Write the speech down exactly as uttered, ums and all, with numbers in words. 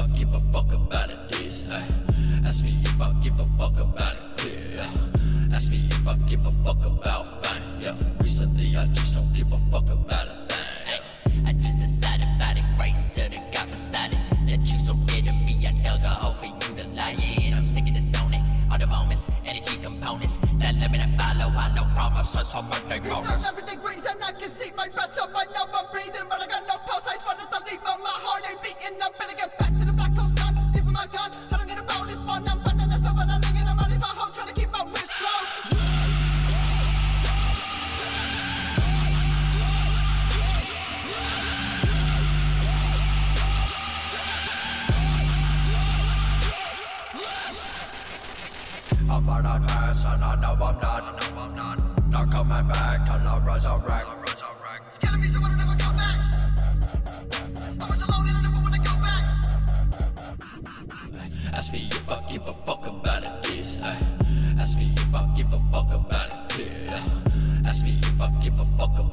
give a fuck about it, this. Ay. Ask me if I give a fuck about it, clear. Yeah. Ask me if I give a fuck about fame. Yeah. Recently I just don't give a fuck about a thing. Yeah. I just decided about it, Christ said it, got beside it. That you so dead to me, I dug a hole for you to lie in. I'm sick of this on it, all the moments, energy components that let me not follow. I know promises on my day moments. Everything breathes and I can see my breath, so I know I'm breathing, but I got no pulse. I just wanted to leave, but my heart ain't beating. I better get back to the black hole sun, leaving my gun. I don't need a phone, it's fun. I'm finding myself and I'm thinking I'm leaving my home, trying to keep my wrist close. I'm on a pass and I know I'm not Not coming back till I resurrect. Scared me so I don't ever come back. I was alone and I never wanna go back. Ask me if I give a fuck about it, this. Ay. Ask me if I give a fuck about it, clear. Yeah. Ask me if I give a fuck about it.